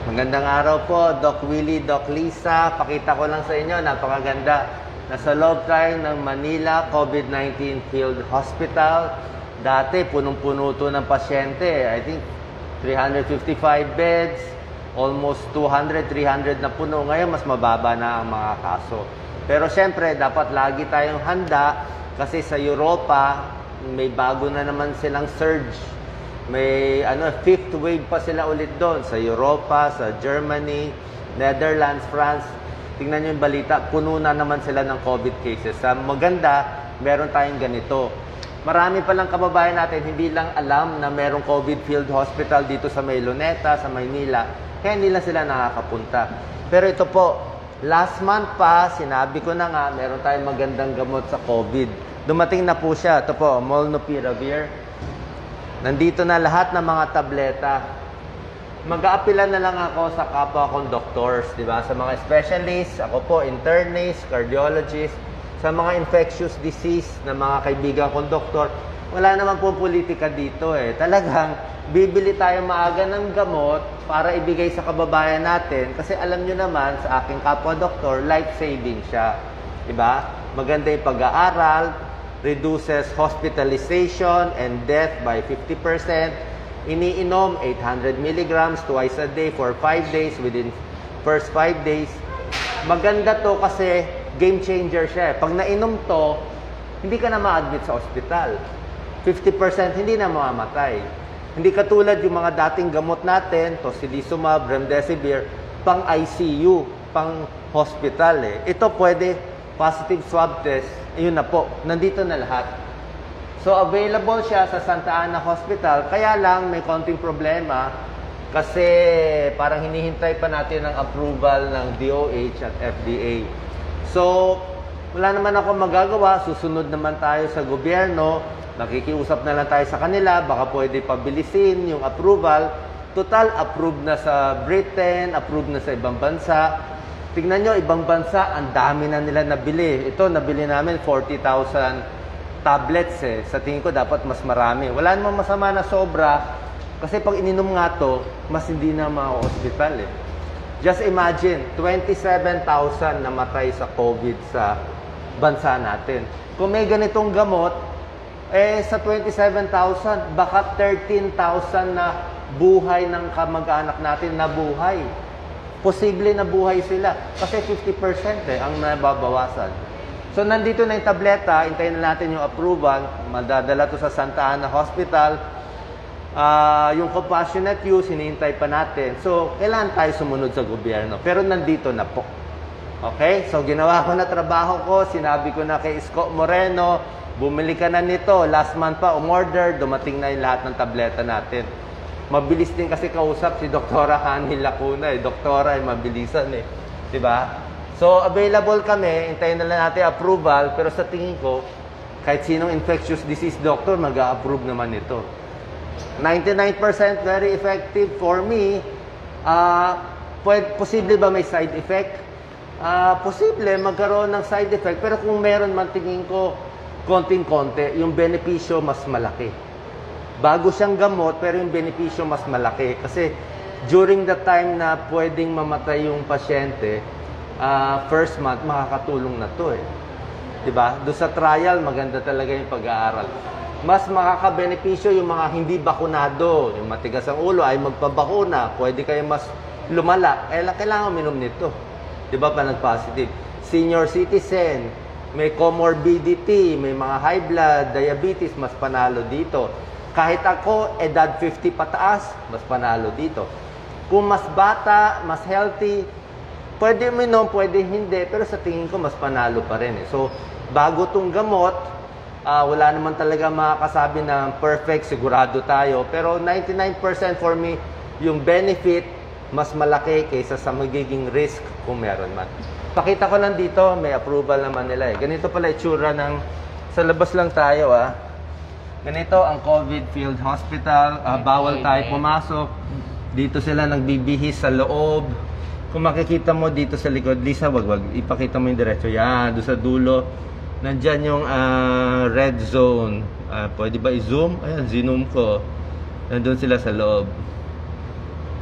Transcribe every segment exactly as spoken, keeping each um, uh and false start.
Magandang araw po, Doc Willie, Doc Lisa. Pakita ko lang sa inyo, napakaganda. Nasa loob tayo ng Manila COVID nineteen Field Hospital. Dati, punong-puno to ng pasyente. I think three hundred fifty-five beds, almost two hundred, three hundred na puno. Ngayon, mas mababa na ang mga kaso. Pero syempre, dapat lagi tayong handa kasi sa Europa, may bago na naman silang surge. May ano, fifth wave pa sila ulit doon sa Europa, sa Germany, Netherlands, France. Tingnan nyo yung balita, puno na naman sila ng COVID cases. Sa maganda, meron tayong ganito. Marami palang kababayan natin hindi lang alam na merong COVID field hospital dito sa May Luneta, sa Maynila. Kaya hindi lang sila nakakapunta. Pero ito po, last month pa, sinabi ko na nga, meron tayong magandang gamot sa COVID. Dumating na po siya. Ito po, Molnupiravir. Nandito na lahat ng mga tableta. Mag-aapilan na lang ako sa kapwa kong doctors, di ba? Sa mga specialists, ako po, internist, cardiologist, sa mga infectious disease na mga kaibigan kong doktor. Wala naman po politika dito eh. Talagang bibili tayo maaga ng gamot para ibigay sa kababayan natin kasi alam nyo naman sa aking kapwa doktor, life-saving siya. Di ba? Maganda yung pag-aaral, reduces hospitalization and death by fifty percent. Iniinom eight hundred milligrams twice a day for five days within first five days. Maganda to kasi game changer siya. Pag nainom to, hindi ka na ma-admit sa ospital. fifty percent hindi na mamamatay. Hindi katulad yung mga dating gamot natin, tocilizumab, remdesivir, pang I C U, pang hospital eh. Ito pwede positive swab test. Ayun na po, nandito na lahat. So, available siya sa Santa Ana Hospital. Kaya lang, may konting problema kasi parang hinihintay pa natin ang approval ng D O H at F D A. So, wala naman ako magagawa. Susunod naman tayo sa gobyerno. Nakikiusap na lang tayo sa kanila. Baka pwede pabilisin yung approval. Total, approved na sa Britain, approved na sa ibang bansa. Tingnan nyo, ibang bansa, ang dami na nila nabili. Ito, nabili namin forty thousand tablets eh. Sa tingin ko, dapat mas marami. Wala namang masama na sobra. Kasi pag ininom nga to, mas hindi na ma-hospital eh. Just imagine, twenty-seven thousand namatay sa COVID sa bansa natin. Kung may ganitong gamot, eh sa twenty-seven thousand, baka thirteen thousand na buhay ng kamag-anak natin na buhay. Posible na buhay sila. Kasi fifty percent eh, ang nababawasan. So, nandito na yung tableta. Hintayin na natin yung approval. Madadala to sa Santa Ana Hospital. Uh, yung compassionate use, hinihintay pa natin. So, kailangan tayo sumunod sa gobyerno. Pero nandito na po. Okay? So, ginawa ko na trabaho ko. Sinabi ko na kay Isko Moreno, bumili ka na nito. Last month pa, umorder. Dumating na yung lahat ng tableta natin. Mabilis din kasi kausap si Doktora Hanil Lacuna eh. Doktora ay mabilisan eh. Diba? So, available kami. Hintayin na lang natin approval. Pero sa tingin ko, kahit sinong infectious disease doctor, mag-a-approve naman ito. ninety-nine percent very effective for me. Uh, pwede, posible ba may side effect? Uh, posible magkaroon ng side effect. Pero kung meron man tingin ko, konting-konti, yung benepisyo mas malaki. Bago siyang gamot, pero yung benepisyo mas malaki. Kasi during the time na pwedeng mamatay yung pasyente, uh, first month, makakatulong na to eh. Diba? Doon sa trial, maganda talaga yung pag-aaral. Mas makakabenepisyo yung mga hindi bakunado. Yung matigas ang ulo ay magpabakuna. Pwede kayo mas lumala. Eh, kailangan minom nito. Diba pa nag-positive? Senior citizen, may comorbidity, may mga high blood, diabetes, mas panalo dito. Kahit ako, edad fifty pataas, mas panalo dito. Kung mas bata, mas healthy, pwede minom, pwede hindi, pero sa tingin ko, mas panalo pa rin eh. So, bago itong gamot, uh, wala naman talaga makakasabi na perfect, sigurado tayo. Pero ninety-nine percent for me, yung benefit, mas malaki kaysa sa magiging risk kung meron man. Pakita ko lang dito, may approval naman nila eh. Ganito pala itsura ng, sa labas lang tayo ah. Ganito ang COVID Field Hospital. Uh, bawal tayo pumasok. Dito sila nagbibihis sa loob. Kung makikita mo dito sa likod, Lisa, wag wag ipakita mo yung diretso. Yan, doon sa dulo. Nandyan yung uh, red zone. Uh, pwede ba i-zoom? Ayan, zoom ko. Nandun sila sa loob.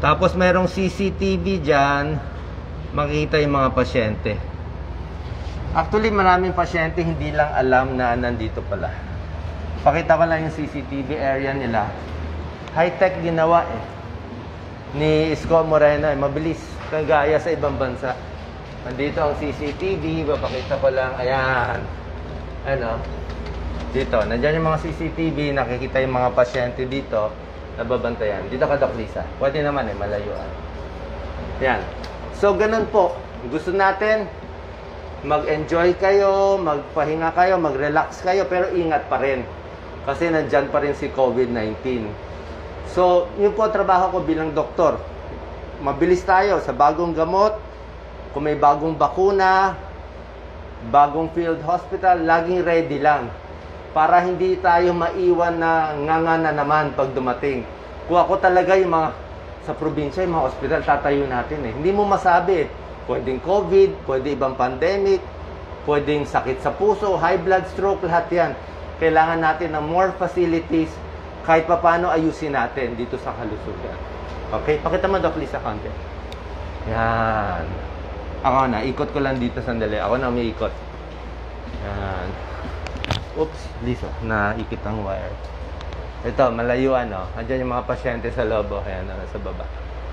Tapos merong C C T V dyan, makikita yung mga pasyente. Actually, maraming pasyente hindi lang alam na nandito pala. Pakita ko lang yung C C T V area nila. High-tech ginawa eh. Ni Isko Moreno eh, mabilis. Kagaya sa ibang bansa. Nandito ang C C T V, papakita ko lang. Ayan. Ano? Dito, nandiyan yung mga C C T V, nakikita yung mga pasyente dito. Nababantayan. Dito ka, Doc Lisa. Pwede naman eh, malayuan. Yan. So, ganun po. Gusto natin mag-enjoy kayo, magpahinga kayo, mag-relax kayo, pero ingat pa rin. Kasi nandyan pa rin si COVID nineteen. So, yun po trabaho ko bilang doktor. Mabilis tayo sa bagong gamot. Kung may bagong bakuna, bagong field hospital, laging ready lang. Para hindi tayo maiwan na nganga na naman pag dumating. Kung ako talaga yung mga sa probinsya, yung mga hospital, tatayo natin eh. Hindi mo masabi. Pwedeng COVID, pwede ibang pandemic, pwedeng sakit sa puso, high blood stroke, lahat yan. Kailangan natin ng more facilities kahit pa paano ayusin natin dito sa kalusugan. Okay? Pakita mo, Doc Lisa, konti. Yan. Ako na, ikot ko lang dito sandali. Ako na umiikot. Yan. Oops, Lisa, naikit ang wire. Ito, malayuan, no? Andiyan yung mga pasyente sa loob, oh. Ayan, na nasa baba.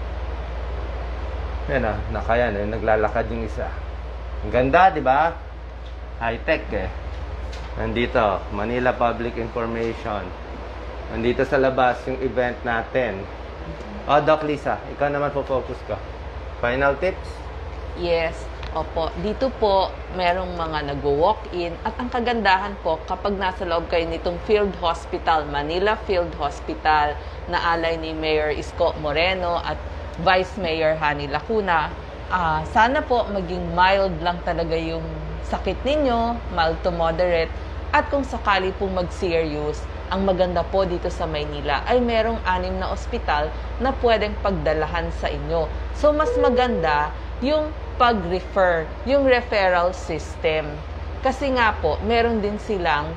Yan, oh. Nakayan, eh. Naglalakad yung isa. Ang ganda, di ba? High-tech, eh. Nandito, Manila Public Information. Nandito sa labas yung event natin. Oh, Doc Lisa, ikaw naman po focus ko. Final tips? Yes. Opo, dito po merong mga nag-walk-in at ang kagandahan po kapag nasa loob kayo nitong Field Hospital, Manila Field Hospital na alay ni Mayor Isko Moreno at Vice Mayor Hani Lacuna, uh, sana po maging mild lang talaga yung sakit ninyo, mild to moderate, at kung sakali pong mag-serious, ang maganda po dito sa Maynila ay merong anim na ospital na pwedeng pagdalahan sa inyo. So mas maganda yung pag-refer, yung referral system. Kasi nga po, meron din silang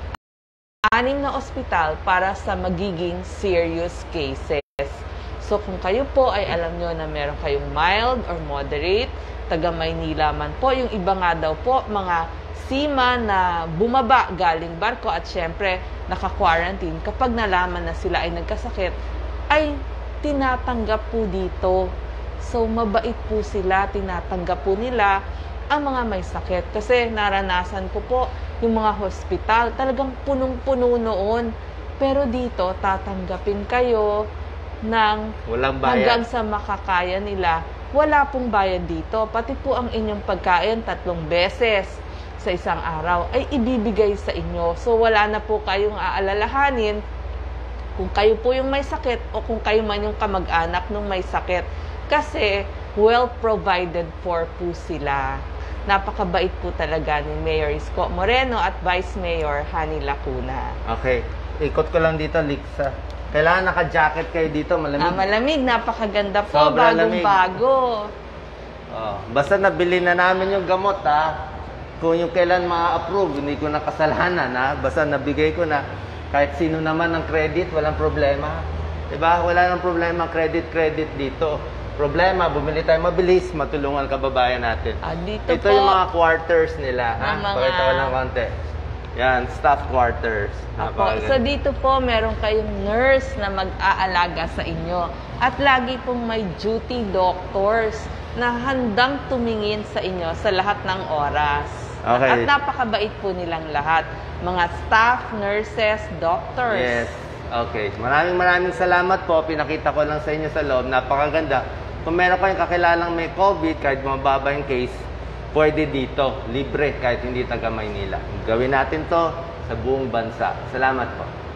anim na ospital para sa magiging serious cases. So kung kayo po ay alam nyo na meron kayong mild or moderate, taga Maynila man po, yung iba nga daw po, mga seaman na bumaba galing barko at syempre naka-quarantine, kapag nalaman na sila ay nagkasakit, ay tinatanggap po dito. So, mabait po sila, tinatanggap po nila ang mga may sakit. Kasi naranasan ko po yung mga hospital, talagang punong-puno noon. Pero dito, tatanggapin kayo ng Walang bayad. hanggang sa makakaya nila. Wala pong bayad dito. Pati po ang inyong pagkain tatlong beses sa isang araw ay ibibigay sa inyo. So, wala na po kayong aalalahanin kung kayo po yung may sakit o kung kayo man yung kamag-anak ng may sakit. Kasi well provided for po sila. Napakabait po talaga ni Mayor Isko Moreno at Vice Mayor Hani Lacuna. Okay. Ikot ko lang dito, Lixa. Kailangan naka-jacket kayo dito, malamig. Ah, malamig, napakaganda po, Sobrang lamig. bagong-bago. Oh, basta nabili na namin yung gamot, ha. Kung yung kailan ma-approve, hindi ko na kasalanan, ha. Basta nabigay ko na. Kahit sino naman ng credit, walang problema. Diba? Wala nang problema, credit-credit dito. Problema, bumili tayo mabilis, matulungan kababayan natin. Ah, dito Ito po, yung mga quarters nila, ha? ng mga- Pakita ko lang konti. Yan, staff quarters. Apo, Napakaganda. so dito po, meron kayong nurse na mag-aalaga sa inyo. At lagi pong may duty doctors na handang tumingin sa inyo sa lahat ng oras. Okay. At napakabait po nilang lahat. Mga staff, nurses, doctors. Yes. Okay. Maraming maraming salamat po. Pinakita ko lang sa inyo sa loob. Napakaganda. Kung meron kayong kakilalang may COVID, kahit mababa yung case, pwede dito. Libre kahit hindi taga Maynila. Gawin natin to sa buong bansa. Salamat po.